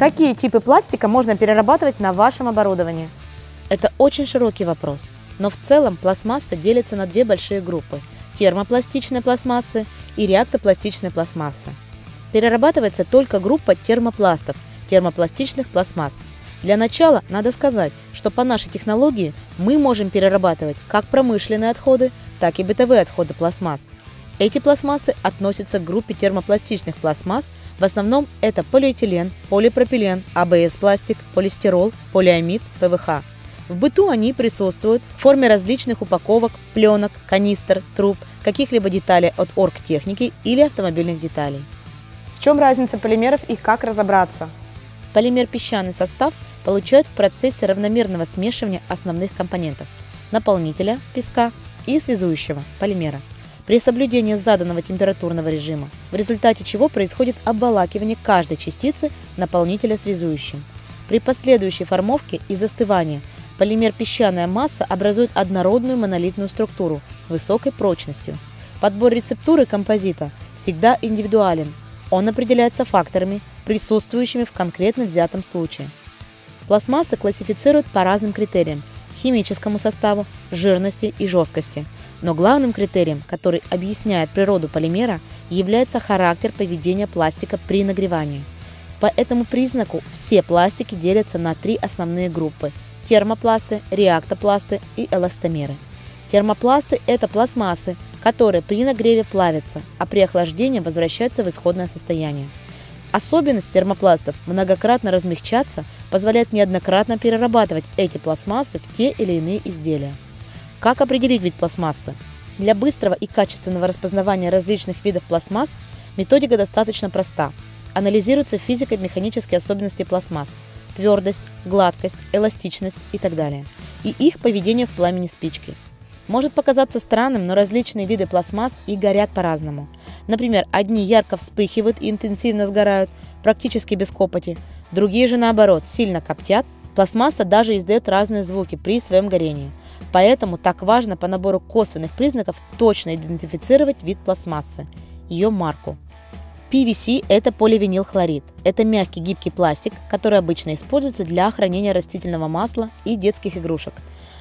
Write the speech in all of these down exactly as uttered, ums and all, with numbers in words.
Какие типы пластика можно перерабатывать на вашем оборудовании? Это очень широкий вопрос, но в целом пластмасса делится на две большие группы – термопластичные пластмассы и реактопластичные пластмассы. Перерабатывается только группа термопластов, термопластичных пластмасс. Для начала надо сказать, что по нашей технологии мы можем перерабатывать как промышленные отходы, так и бытовые отходы пластмасс. Эти пластмассы относятся к группе термопластичных пластмасс, в основном это полиэтилен, полипропилен, а бэ эс-пластик, полистирол, полиамид, пэ вэ ха. В быту они присутствуют в форме различных упаковок, пленок, канистр, труб, каких-либо деталей от оргтехники или автомобильных деталей. В чем разница полимеров и как разобраться? Полимер-песчаный состав получают в процессе равномерного смешивания основных компонентов – наполнителя, песка и связующего, полимера, при соблюдении заданного температурного режима, в результате чего происходит обволакивание каждой частицы наполнителя связующим. При последующей формовке и застывании полимер-песчаная масса образует однородную монолитную структуру с высокой прочностью. Подбор рецептуры композита всегда индивидуален. Он определяется факторами, присутствующими в конкретно взятом случае. Пластмассы классифицируют по разным критериям – химическому составу, жирности и жесткости. Но главным критерием, который объясняет природу полимера, является характер поведения пластика при нагревании. По этому признаку все пластики делятся на три основные группы – термопласты, реактопласты и эластомеры. Термопласты – это пластмассы, которые при нагреве плавятся, а при охлаждении возвращаются в исходное состояние. Особенность термопластов многократно размягчаться позволяет неоднократно перерабатывать эти пластмассы в те или иные изделия. Как определить вид пластмассы? Для быстрого и качественного распознавания различных видов пластмасс методика достаточно проста. Анализируются физико-механические особенности пластмасс – твердость, гладкость, эластичность и так далее, и их поведение в пламени спички. Может показаться странным, но различные виды пластмасс и горят по-разному. Например, одни ярко вспыхивают и интенсивно сгорают, практически без копоти, другие же наоборот, сильно коптят. Пластмасса даже издает разные звуки при своем горении. Поэтому так важно по набору косвенных признаков точно идентифицировать вид пластмассы, ее марку. пи ви си – это поливинилхлорид. Это мягкий гибкий пластик, который обычно используется для хранения растительного масла и детских игрушек.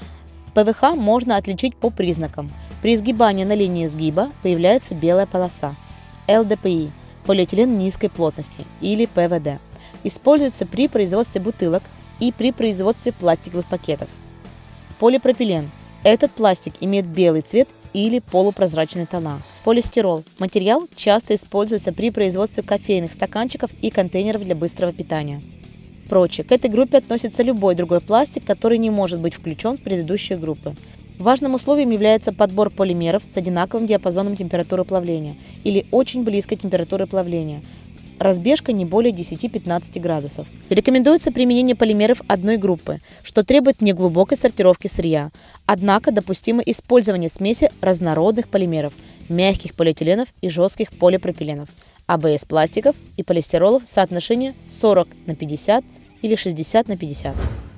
пэ вэ ха можно отличить по признакам. При изгибании на линии сгиба появляется белая полоса. эл дэ пэ и – полиэтилен низкой плотности или пэ вэ дэ. Используется при производстве бутылок и при производстве пластиковых пакетов. Полипропилен – этот пластик имеет белый цвет или полупрозрачные тона. Полистирол – материал часто используется при производстве кофейных стаканчиков и контейнеров для быстрого питания. Прочее. К этой группе относится любой другой пластик, который не может быть включен в предыдущие группы. Важным условием является подбор полимеров с одинаковым диапазоном температуры плавления или очень близкой температуры плавления. Разбежка не более десяти-пятнадцати градусов. Рекомендуется применение полимеров одной группы, что требует неглубокой сортировки сырья. Однако допустимо использование смеси разнородных полимеров, мягких полиэтиленов и жестких полипропиленов, а бэ эс-пластиков и полистиролов в соотношении сорок на пятьдесят или шестьдесят на пятьдесят.